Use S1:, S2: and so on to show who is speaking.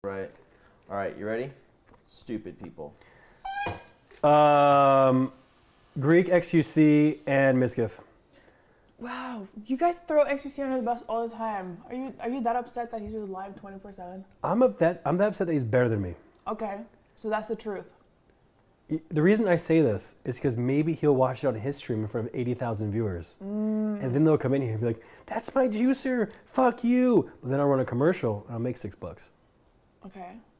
S1: Right. All right, you ready? Stupid people.
S2: Greek, XUC, and Miskiff.
S3: Wow, you guys throw XUC under the bus all the time. Are you that upset that he's just live 24/7?
S2: I'm that upset that he's better than me.
S3: Okay, so that's the truth.
S2: The reason I say this is because maybe he'll watch it on his stream in front of 80,000 viewers. And then they'll come in here and be like, that's my juicer, fuck you. But then I'll run a commercial and I'll make $6.
S3: Okay.